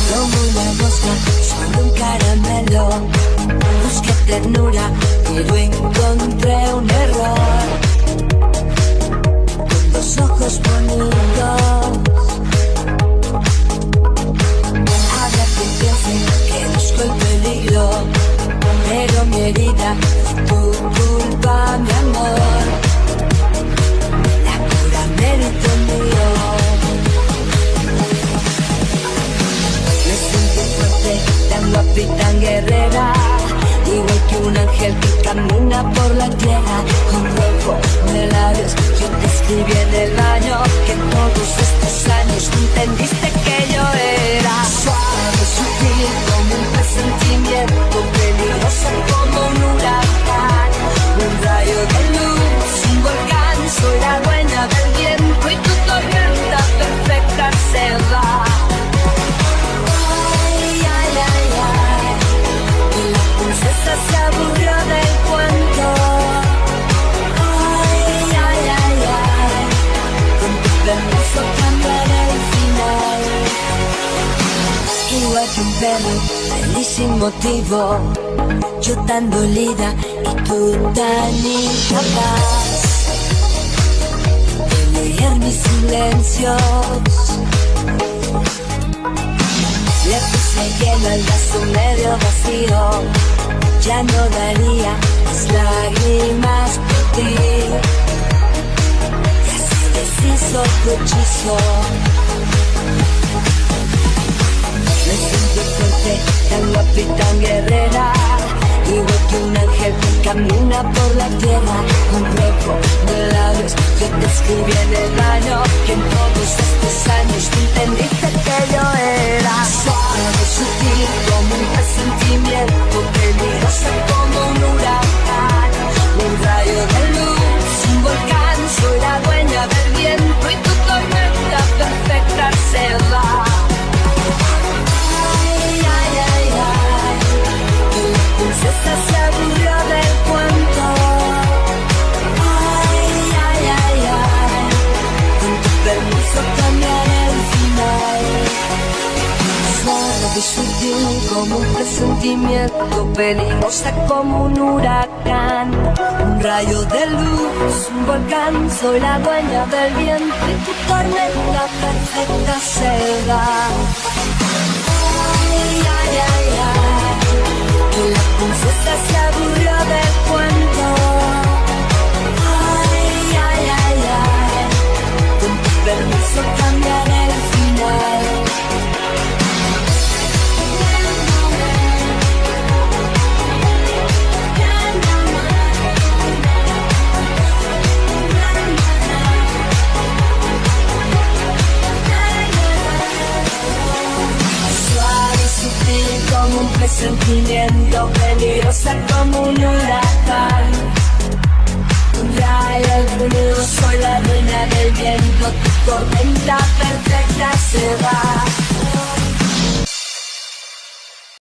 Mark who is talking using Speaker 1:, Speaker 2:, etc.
Speaker 1: Como una mosca sobre un caramelo. Busqué ternura, pero encontré un error. Con dos ojos bonitos. Habrá quien piense que busco el peligro, pero mi herida es tu culpa, mi amor. La cura mérito mío. Me siento fuerte, tan guapa y tan guerrera, igual que un ángel que camina por la tierra. Con rojo de labios yo te escribí en el baño, que en todos estos años tú entendiste que yo era suave, sutil como un presentimiento, peligrosa como un huracán, un rayo de luz, un volcán. Soy la dueña del viento y tu tormenta perfecta se va. Ay, ay, ay, ay, y la princesa se aburrió del cuento. Ay, ay, ay, ay, con tu permiso cambiaré el final. Igual que un perro, feliz sin motivo, yo tan dolida y tú tan incapaz de leer mis silencios. Le puse hielo al vaso medio vacío, ya no daría las lágrimas por ti. Y así deshizo tu hechizo. Me siento fuerte, tan guapa y tan guerrera, igual que un ángel que camina por la tierra. Un rojo de labios yo te escribí en el baño, que en todos estos años tú entendiste que yo era suave, sutil como un presentimiento, peligrosa como un huracán, un rayo de luz, un volcán. Soy la dueña del viento y tu tormenta perfecta se va. Ay, ay, ay, ay, y la princesa se aburrió del cuento. Ay, ay, ay, ay, con tu permiso cambiaré el final. Suave y sutil como un presentimiento, peligrosa como un huracán, un rayo de luz, un volcán. Soy la dueña del viento y tu tormenta perfecta se va. Ay, ay, ay, ay, que la princesa se aburrió del cuento. Ay, ay, ay, ay, con tu permiso cambiaré el final. Como un presentimiento, peligrosa como un huracán, un rayo de luz. Soy la dueña del viento, tu tormenta perfecta se va.